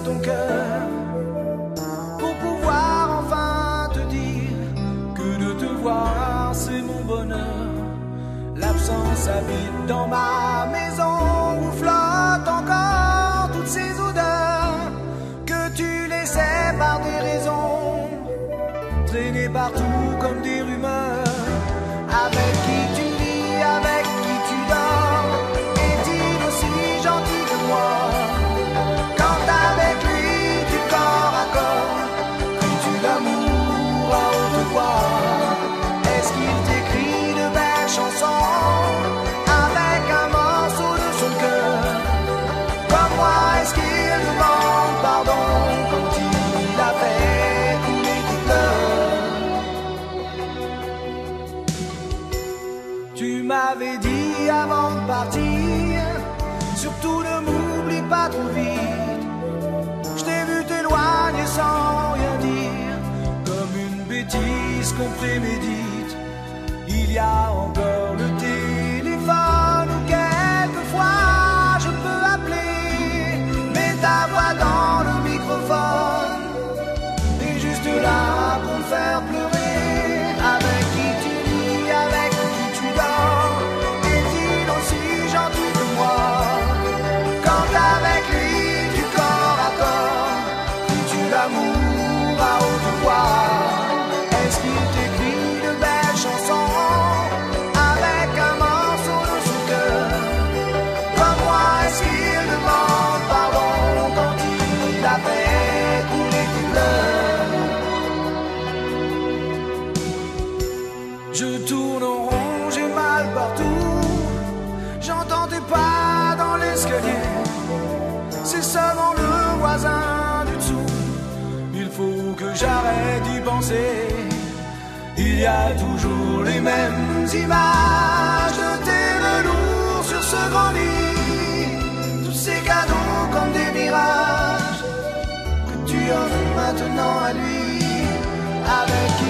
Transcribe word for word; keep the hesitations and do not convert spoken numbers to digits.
ton cœur pour pouvoir enfin te dire que de te voir c'est mon bonheur. L'absence habite dans ma maison où flottent encore toutes ces odeurs que tu laissais par des raisons traîner partout comme des rumeurs. Avec qui tu vis, avec qui tu dors, est-il aussi gentil que moi? Quand avec lui tu corps à corps, cries-tu l'amour à haute voix? Est-ce qu'il t'écrit de belles chansons avec un morceau de son cœur? Comme moi, est-ce qu'il demande pardon quand il a fait couler tes pleurs? Tu m'avais dit avant de partir, surtout ne m'oublie pas trop vite. Je t'ai vu t'éloigner sans rien dire, comme une bêtise qu'on prémédite. Il y a encore le téléphone où quelquefois je peux appeler, mais ta voix dans le microphone est juste là pour me faire pleurer. Avec qui tu vis, avec qui tu dors, est-il aussi gentil que moi? Quand avec lui tu corps à corps, cries-tu l'amour à haute voix? Est-ce qu'il t'écrit de belles chansons avec un morceau de son cœur? Comme moi, est-ce qu'il demande pardon quand il a fait couler tes pleurs? Je tourne en rond, j'ai mal partout, j'entends tes pas dans l'escalier, c'est seulement le voisin du dessous. Il faut que j'arrête d'y penser. Il y a toujours les mêmes images de tes velours sur ce grand lit, tous ces cadeaux comme des mirages que tu offres maintenant à lui. Avec qui